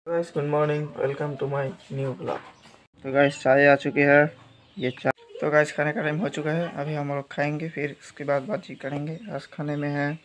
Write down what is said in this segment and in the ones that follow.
Guys good morning, welcome to my new blog. तो guys चाय आ चुकी है, ये चाय। तो गाइस खाने का टाइम हो चुका है, अभी हम लोग खाएंगे, फिर उसके बाद बातचीत करेंगे। आज खाने में है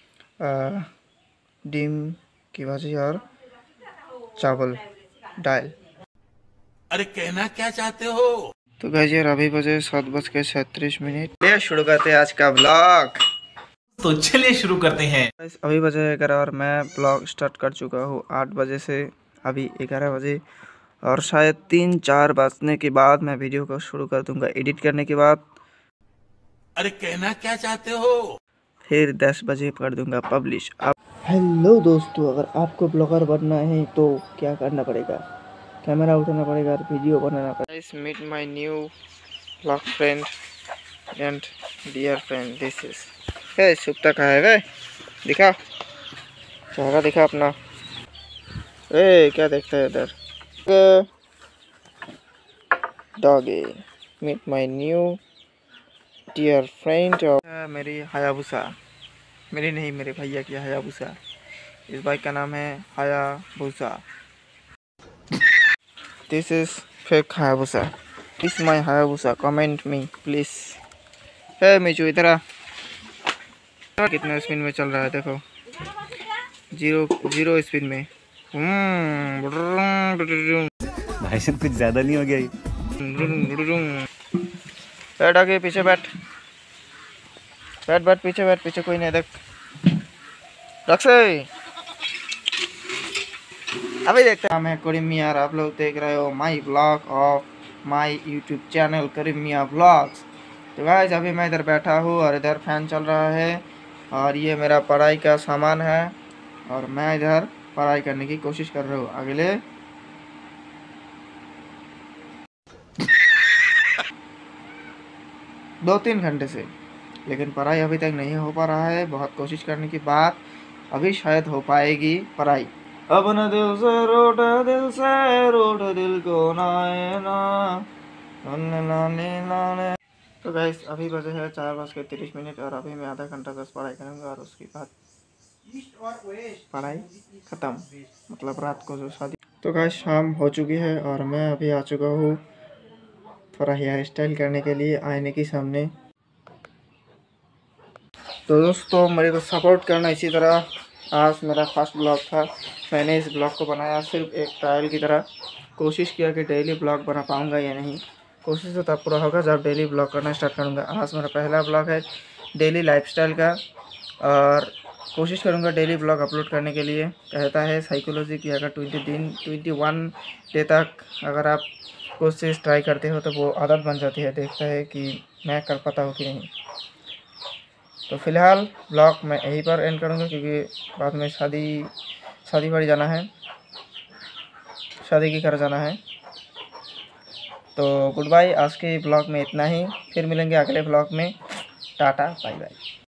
डिम की भाजी और चावल दाल। अरे कहना क्या चाहते हो? तो गाइस यार अभी बजे 7:37। ये शुरू करते हैं आज का ब्लॉग। तो चलिए शुरू करते हैं। गाइस अभी बजे 11 और मैं ब्लॉग स्टार्ट कर चुका हूँ 8 बजे से। अभी 11 बजे और शायद 3-4 बजने के बाद मैं वीडियो को शुरू कर दूंगा एडिट करने के बाद। अरे कहना क्या चाहते हो? फिर 10 बजे कर दूंगा पब्लिश। अब हेलो दोस्तों, अगर आपको ब्लॉगर बनना है तो क्या करना पड़ेगा? कैमरा उठाना पड़ेगा और वीडियो बनाना पड़ेगा। Guys meet my new blog friend and dear friend, this is hey सुप्ता। कहाँ है वे? दिखा चेहरा, दिखा अपना। ए क्या देखता है इधर? Doggy meet my new dear friend. मेरी हायाबुसा, मेरी नहीं मेरे भैया की हायाबुसा। इस बाइक का नाम है Hayabusa. This is fake Hayabusa, this my Hayabusa, comment me please. Hey मिचू इधर आ। कितना स्पिन में चल रहा है देखो, जीरो स्पिन में। भाई साहब कुछ ज्यादा नहीं हो गया ये? बैठ आगे, पीछे बैठ बैठ बैठ, पीछे बैठ, पीछे कोई नहीं देख। रख से अभी देखते हैं। मैं करीम मियां और आप लोग देख रहे हो my blog of my YouTube channel Karim Miyan blogs. तो गाइस अभी मैं इधर बैठा हूँ और इधर फैन चल रहा है और ये मेरा पढ़ाई का सामान है और मैं इधर पढ़ाई करने की कोशिश कर रहा हूँ अगले 2-3 घंटे से। लेकिन पढ़ाई अभी तक नहीं हो पा रहा है, बहुत कोशिश करने के बाद अभी शायद हो पाएगी पढ़ाई। अपने दिल से रूठ दिल को नाए ना, तो गाइस अभी बजे है 4:30 और अभी मैं आधा घंटा बस पढ़ाई करूँगा और उसके बाद पढ़ाई ख़त्म, मतलब रात को जो शादी। तो गाइस शाम हो चुकी है और मैं अभी आ चुका हूँ थोड़ा हेयर स्टाइल करने के लिए आईने के सामने। तो दोस्तों मेरे को सपोर्ट करना इसी तरह। आज मेरा फर्स्ट ब्लॉग था, मैंने इस ब्लॉग को बनाया सिर्फ एक ट्रायल की तरह। कोशिश किया कि डेली ब्लॉग बना पाऊँगा या नहीं। कोशिश तो तब पूरा होगा जब डेली ब्लॉग करना स्टार्ट करूँगा। आज मेरा पहला ब्लॉग है डेली लाइफस्टाइल का और कोशिश करूँगा डेली ब्लॉग अपलोड करने के लिए। कहता है साइकोलॉजी की अगर 21 डे तक अगर आप कोशिश ट्राई करते हो तो वो आदत बन जाती है। देखता है कि मैं कर पाता हूँ कि नहीं। तो फिलहाल ब्लॉग मैं यहीं पर एंड करूँगा क्योंकि बाद में शादी वाड़ी जाना है, शादी की घर जाना है। तो गुड बाय, आज के ब्लॉग में इतना ही। फिर मिलेंगे अगले ब्लॉग में। Tata bye bye.